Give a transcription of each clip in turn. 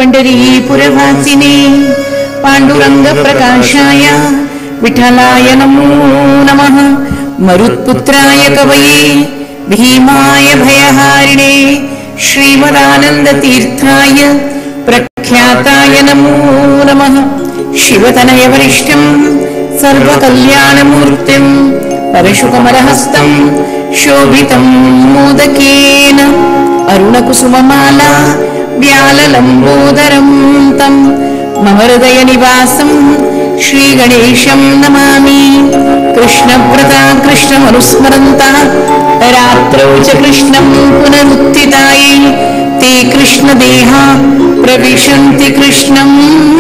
पंढरीपुरवासिने पांडुरंगप्रकाशाय विठलाय नमो नमः। मरुत्पुत्राय कवये भीमाय भयहारिणे श्रीमदानन्दतीर्थाय प्रख्याताय नमो नमः। शिवतनयवरिष्ठं सर्वकल्याणमूर्तिं परशुकमलहस्तं शोभितं मोदकेन अरुणकुसुममाला व्याललम्बोदरं तं मम हृदयनिवासं श्रीगणेशं नमामि। कृष्णव्रता कृष्णमनुस्मरन्तः रात्रौ च कृष्णं पुनरुत्थितायै ते कृष्णदेहा प्रविशन्ति कृष्णम्।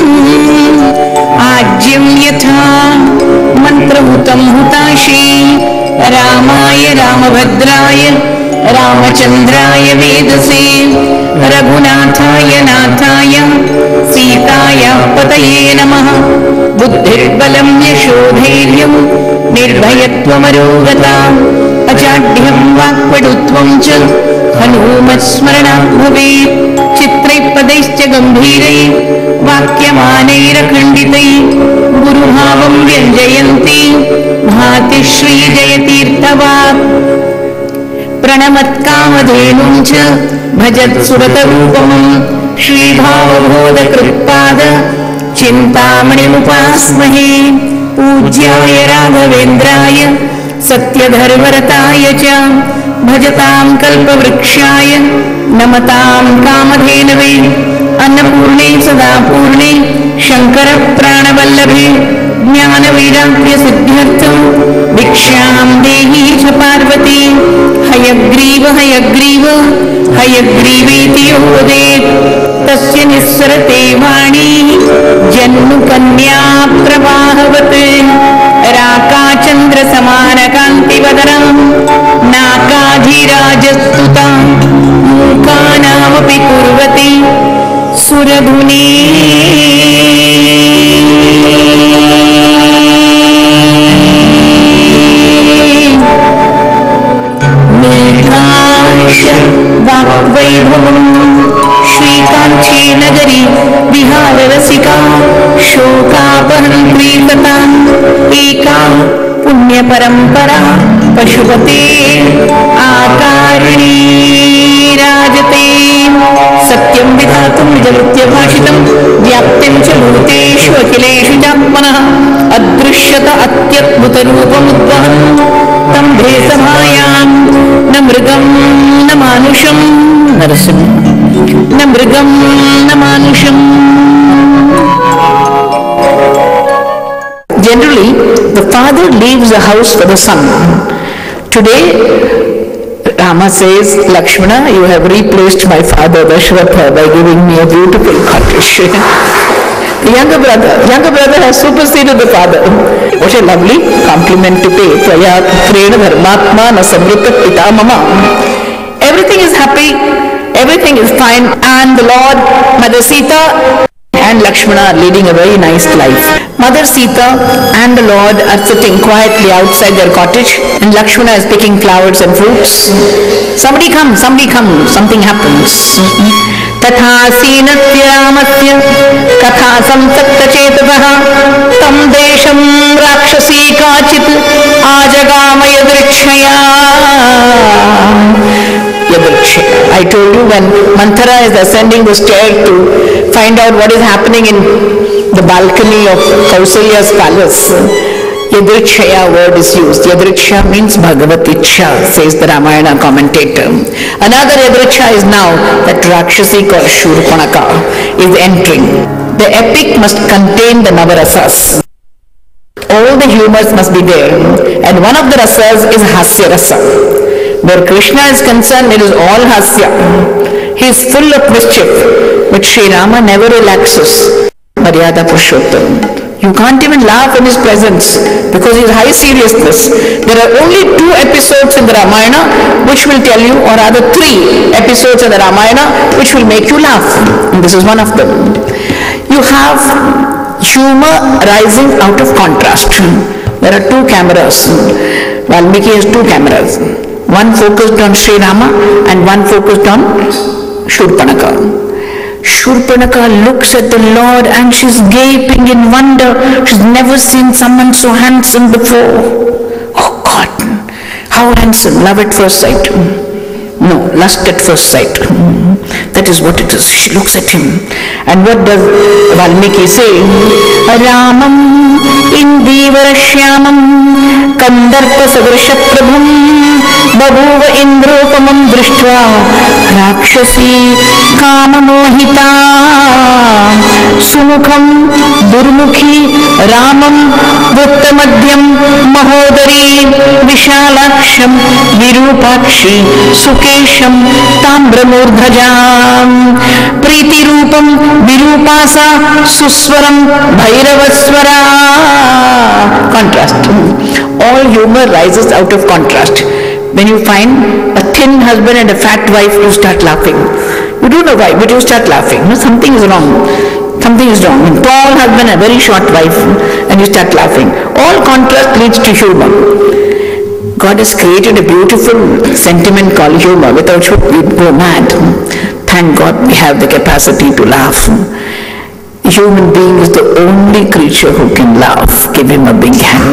आज्यं यथा मन्त्रहुतं हुताशे रामाय रामभद्राय रामचन्द्राय वेदसे रघुनाथाय नाथाय सीताय पतये नमः। बुद्धिर्बलं यशोधैर्यं निर्भयत्वमरोगता अजाड्यं वाक्पटुत्वं च हनूमत्स्मरणात् भवेत्। चित्रैः पदैश्च गम्भीरैः वाक्यमानैरखण्डितैः गुरुभावं व्यञ्जयन्ति भाति श्रीजयतीर्थवाक्। प्रणमत्कामधेनुं च भजत्सुरतरूपमं श्रीभावबोधकृत्पाद चिन्तामणिमुपास्महे। पूज्याय राघवेन्द्राय सत्यधर्मरताय च भजतां कल्पवृक्षाय नमतां कामधेनवे। अन्नपूर्णे सदा पूर्णे शङ्करप्राणवल्लभे ज्ञानवैराग्यसिद्ध्यर्थं भिक्षां देहि च पार्वती। हयग्रीव हयग्रीव हयग्रीवेति यो वदेत् तस्य निस्सरते वाणी जन्मकन्या प्रवाहवत्। राकाचन्द्रसमानकान्तिवदनं नाकाधिराजस्तुतां मूकानामपि कुर्वति सुरधुनी। वाग्वैभवं श्रीकाञ्ची नगरी विहाररसिका शोकापहन्त्री तताम् एका पुण्यपरम्परा पशुपते आकारिणी राजते। सत्यं विधातुं निजवृत्त्यभाषितं व्याप्तिं च भूतेषु अखिलेषु चात्मनः अदृश्यत अत्यद्भुतरूपमुद्वहन् तं भेसभायां न मृगं न मानुषं नरसिंह न मृगं न मानुषं। Generally, the father leaves the house for the son. Today, Rama says, Lakshmana, you have replaced my father Dasharatha by giving me a beautiful cottage. The younger brother has superseded the father. What a lovely compliment to pay. Tvaya putrena dharmatma na samrita pita mama. Everything is happy, everything is fine, and the Lord, Mother Sita and Lakshmana are leading a very nice life. Mother Sita and the Lord are sitting quietly outside their cottage, and Lakshmana is picking flowers and fruits. Somebody comes, something happens. तथा सीनत्य रामस्य कथा संसक्तचेतसः तं देशं राक्षसी काचित् आजगाम यदृक्षया। I told you when Manthara is ascending the stair to find out what is happening in the balcony of Kausalya's palace, Yadrikshaya word is used. Yadriksha means Bhagavatiksha, says the Ramayana commentator. Another Yadriksha is now that Rakshasi called Shurpanaka is entering. The epic must contain the Navarasas. All the humors must be there. And one of the rasas is Hasya Rasa. Where Krishna is concerned, it is all Hasya. He is full of mischief. But Sri Rama never relaxes. Maryada Purushottam. You can't even laugh in his presence because he is high seriousness. There are only 2 episodes in the Ramayana which will tell you, or rather 3 episodes in the Ramayana which will make you laugh. And this is one of them. You have humor rising out of contrast. There are 2 cameras. Valmiki has 2 cameras. One focused on Sri Rama and one focused on Shurpanaka. Shurpanaka looks at the Lord and she's gaping in wonder. She's never seen someone so handsome before. Oh God, how handsome, love at first sight. No, lust at first sight. That is what it is. She looks at him. And what does Valmiki say? Ramam indivarashyamam kandarpa sadrishaprabham babuva indropamam drishtva rakshasi kamamohita sumukham durmukhi ramam vrittamadhyam mahodari vishalaksham virupakshi sukesham tambramurdhajam pritirupam virupasa suswaram bhairavaswara. Contrast. All humor rises out of contrast. When you find a thin husband and a fat wife, you start laughing. You don't know why, but you start laughing. No, something is wrong. Something is wrong. A tall husband and a very short wife, and you start laughing. All contrast leads to humor. God has created a beautiful sentiment called humor, without which we'd go mad. Thank God we have the capacity to laugh. A human being is the only creature who can laugh. Give him a big hand.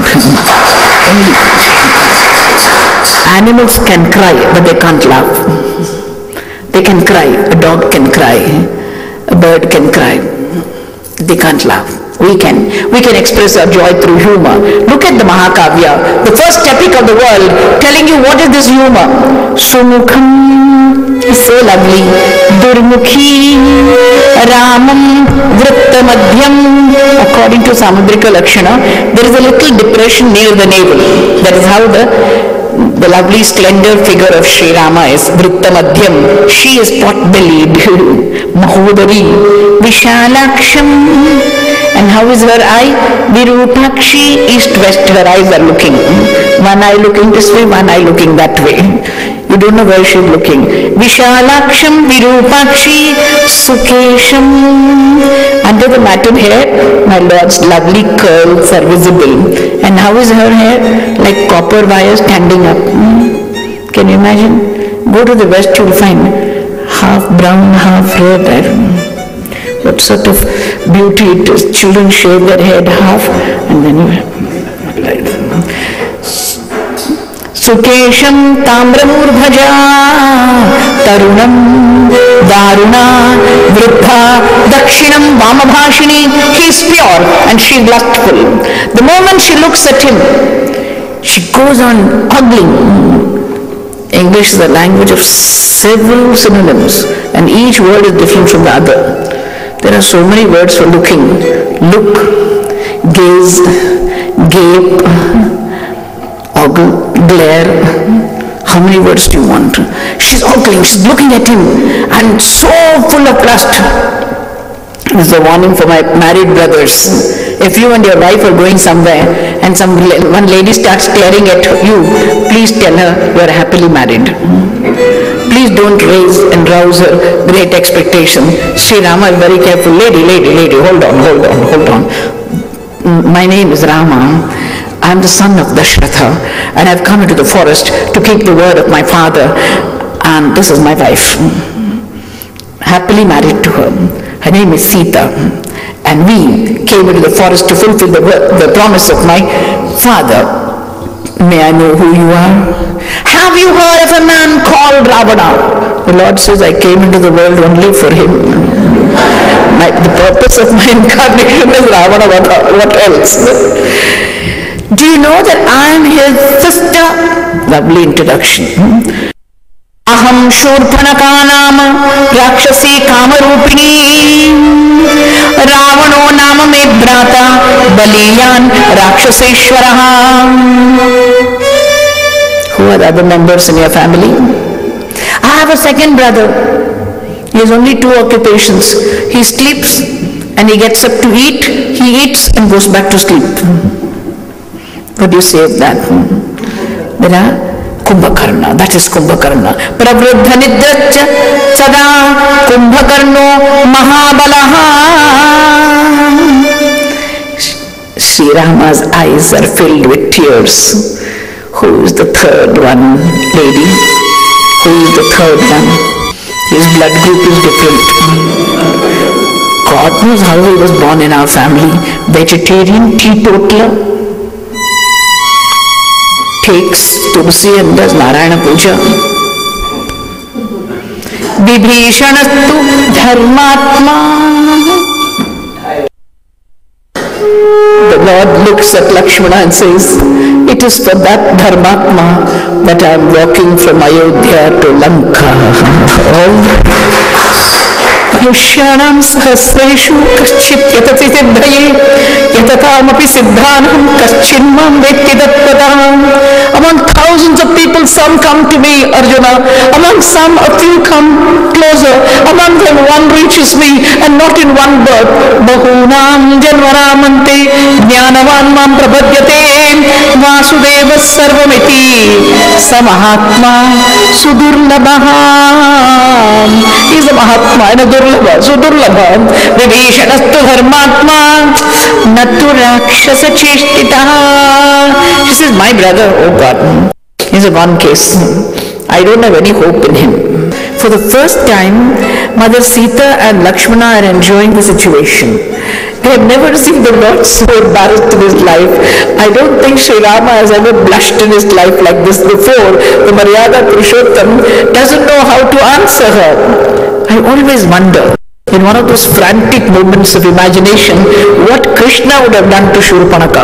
Animals can cry, but they can't laugh. They can cry. A dog can cry. A bird can cry. They can't laugh. We can express our joy through humor. Look at the Mahakavya, the first epic of the world, telling you what is this humor. Sumukham is so lovely. Durmukhi Ramam Vrittamadhyam. According to Samudrika Lakshana, there is a little depression near the navel. That is how the lovely slender figure of Sri Rama is. Vrittamadhyam. She is pot-bellied. Mahodari. Vishalaksham. And how is her eye? Virupakshi, east-west, her eyes are looking. One eye looking this way, one eye looking that way. You don't know where she is looking. Vishalaksham, Virupakshi, Sukesham. Under the matted hair, my Lord's lovely curls are visible. And how is her hair? Like copper wire standing up. Can you imagine? Go to the west, you will find half brown, half red. What sort of beauty it is. Children shave their head half and then you like Sukesham Tambramurdhaja Tarunam Daruna Vriddha Dakshinam Vamabhashini. He is pure and she is lustful. The moment she looks at him, she goes on ogling. English is a language of several synonyms and each word is different from the other. There are so many words for looking. Look, gaze, gape, ogle, glare. How many words do you want? She's ogling, she's looking at him and so full of lust. This is a warning for my married brothers. If you and your wife are going somewhere and one lady starts glaring at you, please tell her you are happily married. Please don't raise and rouse her great expectation. Sri Rama is very careful. Lady, hold on. My name is Rama. I am the son of Dashratha and I have come into the forest to keep the word of my father. And this is my wife. Happily married to her. Her name is Sita. And we came into the forest to fulfill the promise of my father. May I know who you are? Have you heard of a man called Ravana? The Lord says, I came into the world only for him. The purpose of my incarnation is Ravana, what else? Do you know that I am his sister? Lovely introduction. Aham Shurpanaka nama Rakshasi Kamarupini Ravano nama me brata Baliyan Rakshaseshwaraha. Who are the other members in your family? I have a second brother. He has only 2 occupations. He sleeps and he gets up to eat. He eats and goes back to sleep. What do you say of that? There are Kumbhakarna, that is Kumbhakarna. Pravruddha nidracha sada Kumbhakarno mahabalaha. Sri Rama's eyes are filled with tears. Who is the third one, lady? Who is the third one? His blood group is different. God knows how he was born in our family. Vegetarian, teetotaler, takes Tulsi and does Narayana Puja. Vibhishanastu dharmatma. The Lord looks at Lakshmana and says, it is for that dharmatma that I am walking from Ayodhya to Lanka. Yushanam sahasreshu kaschit yatati siddhaye yatatam api siddhanam kaschinmam vetti tatpadam. Among thousands of people, some come to me, Arjuna. Among some, a few come closer. Among them, one reaches me, and not in one birth. Bahunam janvaramante jnanavan mam prabhadyate vasudeva sarvamiti samahatma sudurlabham. He is a Mahatma and a Durlabha, Sudurlabha. Vibhishanastu dharmatma natu rakshasa cheshtitaha. She says, my brother, oh God, is a one case. I don't have any hope in him. For the first time, Mother Sita and Lakshmana are enjoying the situation. They have never seen the Lord so embarrassed in his life. I don't think Sri Rama has ever blushed in his life like this before. The Maryada Purushottam doesn't know how to answer her. I always wonder, in one of those frantic moments of imagination, what Krishna would have done to Shurpanaka.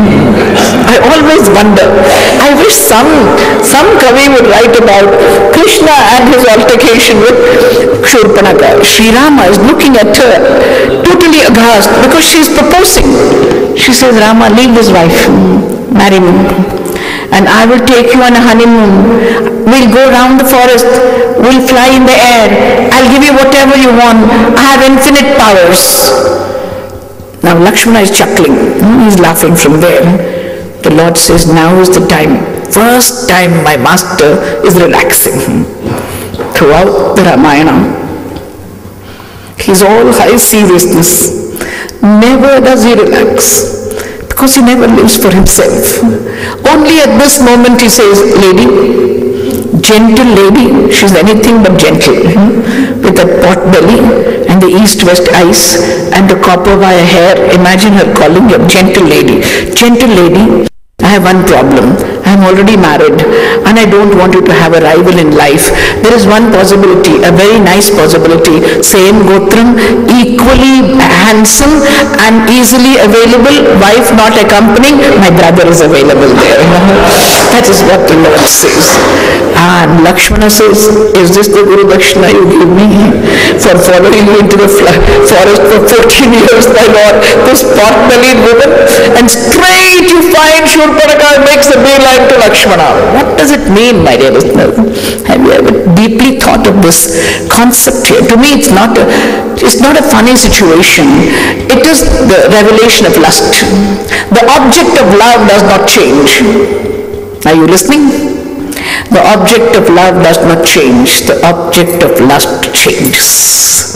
I always wonder. I wish some Kavi would write about Krishna and his altercation with Shurpanaka. Sri Rama is looking at her, totally aghast, because she is proposing. She says, Rama, leave this wife, marry me, and I will take you on a honeymoon. We'll go round the forest, we'll fly in the air, I'll give you whatever you want, I have infinite powers. Now Lakshmana is chuckling, he's laughing from there. The Lord says, now is the time, first time my master is relaxing. Throughout the Ramayana, he's all high seriousness, never does he relax. Because he never lives for himself. Only at this moment he says, lady, gentle lady, she's anything but gentle, with that pot belly and the east-west eyes and the copper wire hair. Imagine her calling you gentle lady. Gentle lady, I have one problem. I am already married and I don't want you to have a rival in life. There is one possibility, a very nice possibility. Same Gotram, equally handsome and easily available, wife not accompanying, my brother is available there. That is what the Lord says. And Lakshmana says, is this the Guru Dakshina you gave me for following you into the forest for 14 years, my Lord, this pot-bellied woman? And straight you find Shurpanaka makes a beeline to Lakshmana. What does it mean, my dear listeners? Have you ever deeply thought of this concept here? To me, it's not a funny situation. It is the revelation of lust. The object of love does not change. Are you listening? The object of love does not change. The object of lust changes.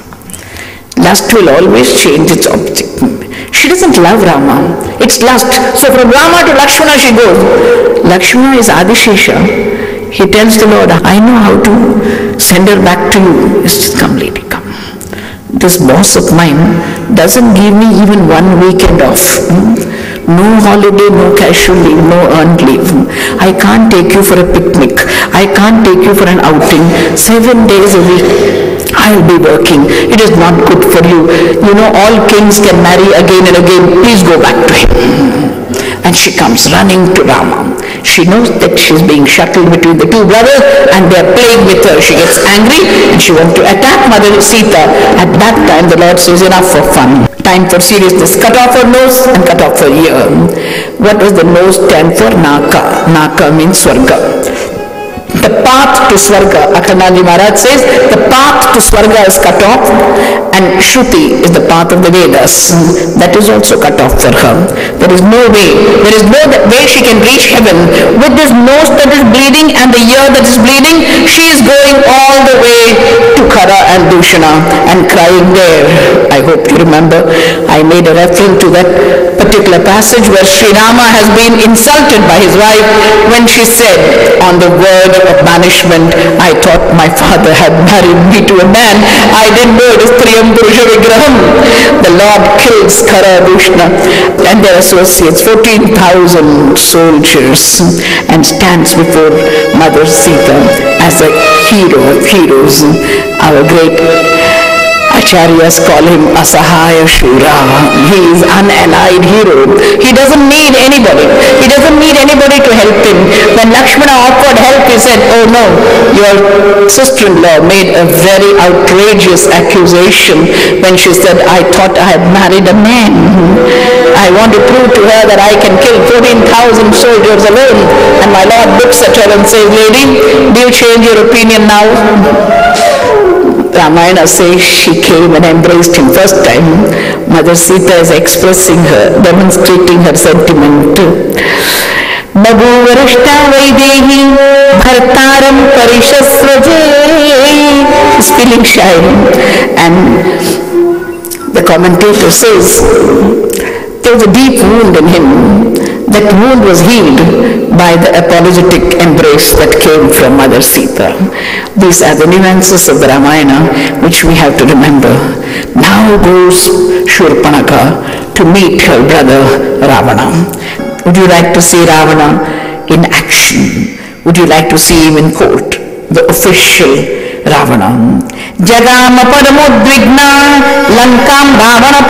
Lust will always change its object. She doesn't love Rama. It's lust. So from Rama to Lakshmana she goes. Lakshmana is Adishesha. He tells the Lord, I know how to send her back to you. He says, come lady, come. This boss of mine doesn't give me even 1 weekend off. No holiday, no casual leave, no earned leave. I can't take you for a picnic. I can't take you for an outing. 7 days a week I'll be working. It is not good for you. You know, all kings can marry again and again. Please go back to him. And she comes running to Rama. She knows that she's being shuttled between the two brothers and they are playing with her. She gets angry and she wants to attack Mother Sita. At that time the Lord says, enough for fun. Time for seriousness. Cut off her nose and cut off her ear. What does the nose stand for? Naka. Naka means Swarga. The path to Swarga, Akhandaji Maharaj says, the path to Swarga is cut off, and Shruti is the path of the Vedas. That is also cut off for her. There is no way she can reach heaven. With this nose that is bleeding and the ear that is bleeding, she is going all the way to Khara and Dushana and crying there. I hope you remember, I made a reference to that particular passage where Sri Rama has been insulted by his wife when she said, on the verge of banishment. I thought my father had married me to a man. I didn't know it is Triyam Purusha Vigraham. The Lord kills Khara Dushna and their associates, 14,000 soldiers, and stands before Mother Sita as a hero of heroes. Our great Acharyas call him Asahaya Shura. He is unallied hero. He doesn't need anybody. He doesn't need anybody to help him. When Lakshmana offered help, he said, oh no, your sister-in-law made a very outrageous accusation when she said, I thought I had married a man. I want to prove to her that I can kill 14,000 soldiers alone. And my Lord looks at her and says, lady, do you change your opinion now? Ramayana says she came and embraced him first time. Mother Sita is expressing her, demonstrating her sentiment. Babhuvarashta Vaidehi Bhartaram Parishasraje. She's feeling shy. And the commentator says there was a deep wound in him. That wound was healed by the apologetic embrace that came from Mother Sita. These are the nuances of the Ramayana which we have to remember. Now goes Shurpanaka to meet her brother Ravana. Would you like to see Ravana in action? Would you like to see him in court? The official Ravana. Jagama paramodvigna lankam Ravana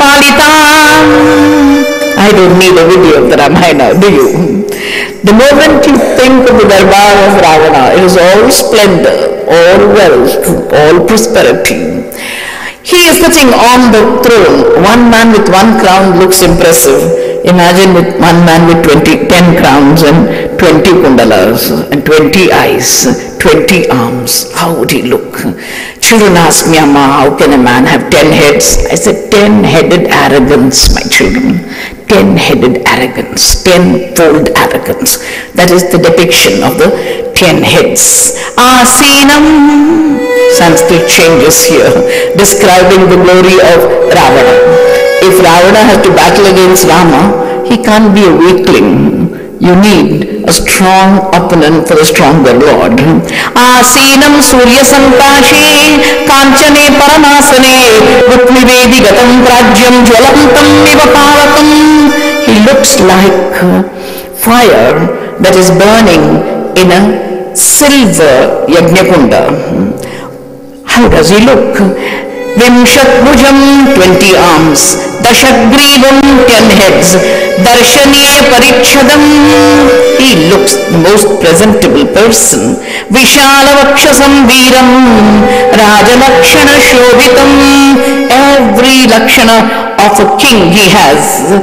palita. I don't need a video of the Ramayana, do you? The moment you think of the darbar of Ravana, it is all splendor, all wealth, all prosperity. He is sitting on the throne. One man with one crown looks impressive. Imagine with one man with 10 crowns and 20 kundalas and 20 eyes, 20 arms. How would he look? Children ask me, Amma, how can a man have 10 heads? I said, 10-headed arrogance, my children. 10-headed arrogance, 10-fold arrogance. That is the depiction of the 10 heads. Asinam, Sanskrit changes here, describing the glory of Ravana. If Ravana has to battle against Rama, he can't be a weakling. You need a strong opponent for a stronger Lord. Asinam Surya Sankashi Kanchane Paramasane Rukmivedi Gatam Prajyam Jwalantam Nivapavatam. He looks like fire that is burning in a silver Yajnakunda. How does he look? Vimshat Bhujam, 20 arms, Dashagrivam, 10 heads, Darshaniya Parichadam. He looks the most presentable person. Vishala Vakshasam Veeram, Rajalakshana Shobhitam. Every lakshana of a king he has.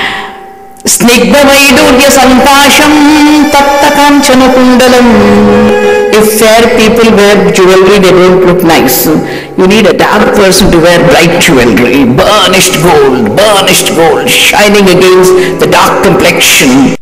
Snigdha Vaidurya Sankasham, Tapta Kanchana Kundalam. If fair people wear jewelry, they don't look nice. You need a dark person to wear bright jewelry, burnished gold, shining against the dark complexion.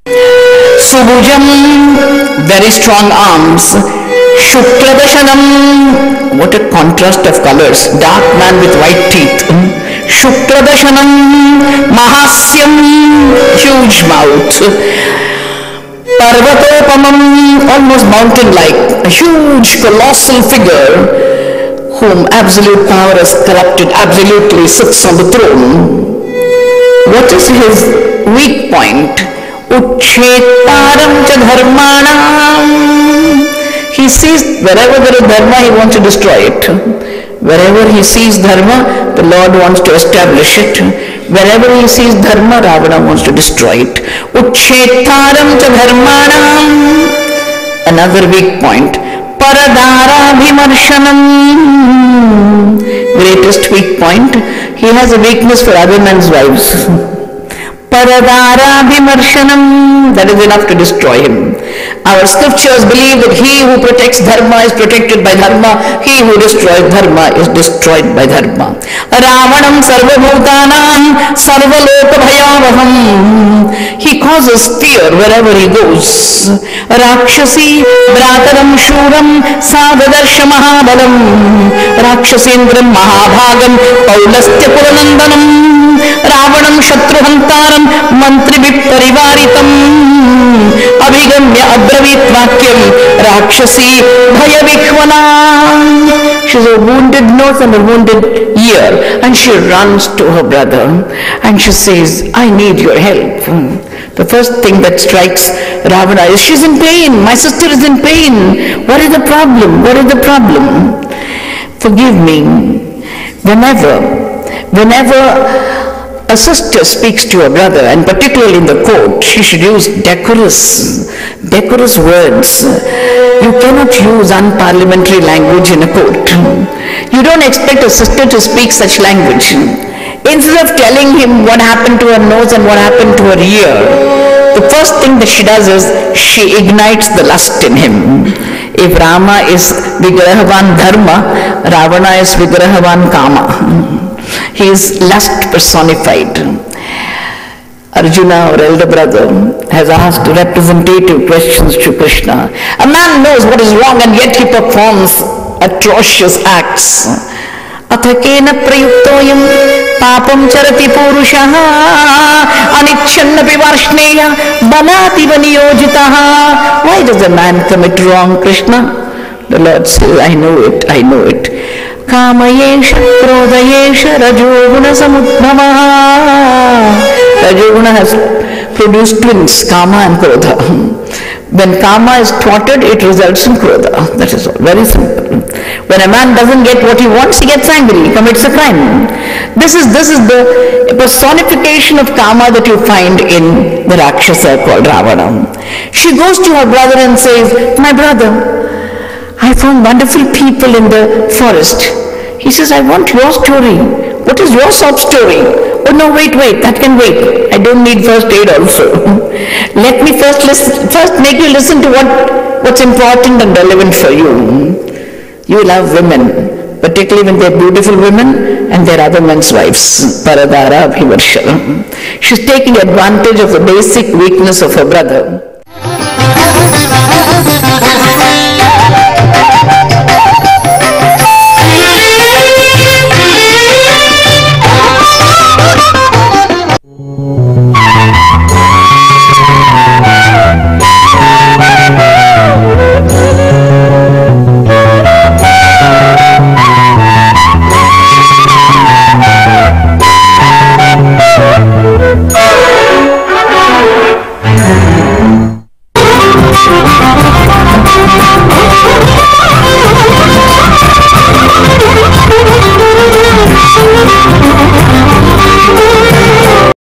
Subhujam, very strong arms. Shukladashanam, what a contrast of colors. Dark man with white teeth. Shukladashanam, Mahasyam, huge mouth. Parvatopamam, almost mountain-like, a huge colossal figure whom absolute power has corrupted, absolutely sits on the throne. What is his weak point? Uchetaram cha dharmanam. He sees wherever there is dharma, he wants to destroy it. Wherever he sees dharma, the Lord wants to establish it. Wherever he sees dharma, Ravana wants to destroy it. Uchetaram cha dharmanam. Another weak point. Paradara vimarshanam. Greatest weak point. He has a weakness for other men's wives. Paradara vimarshanam. That is enough to destroy him. Our scriptures believe that he who protects dharma is protected by dharma, he who destroys dharma is destroyed by dharma. Ravanam sarvabhutanam sarvaloka bhayavaham. He causes fear wherever he goes. Rakshasi brataram shuram sadadarsha mahabalam. Rakshasendram mahabhagam paulastya puranandanam. Ravanam shatruhantaram mantri vipparivaritam. Abhiga Niramya abravit vakyam rakshasi bhaya vikvana. She's a wounded nose and a wounded ear, and she runs to her brother and she says, I need your help. The first thing that strikes Ravana is, she's in pain, my sister is in pain. What is the problem? What is the problem? Forgive me. Whenever a sister speaks to a brother, and particularly in the court, she should use decorous words. You cannot use unparliamentary language in a court. You don't expect a sister to speak such language. Instead of telling him what happened to her nose and what happened to her ear, the first thing that she does is she ignites the lust in him. If Rama is Vigrahavan Dharma, Ravana is Vigrahavan Kama. He is lust personified. Arjuna, our elder brother, has asked representative questions to Krishna. A man knows what is wrong and yet he performs atrocious acts. Athakena prayuktoyam papam charati purushaha anichannapi varshneya balati vaniyojitaha. Why does a man commit wrong, Krishna? The Lord says, I know it. Kamayesha krodayesha rajoguna samudbhavaha. Rajoguna has produced twins, Kama and Krodha. When Kama is thwarted, it results in Krodha. That is all. Very simple. When a man doesn't get what he wants, he gets angry, he commits a crime. This is the personification of Kama that you find in the Rakshasa called Ravana. She goes to her brother and says, my brother, I found wonderful people in the forest. He says, I want your story. What is your sob story? Oh no, wait, that can wait. I don't need first aid also. Let me first make you listen to what's important and relevant for you. You love women, particularly when they're beautiful women and they're other men's wives. Paradara Abhivarsha. She's taking advantage of the basic weakness of her brother.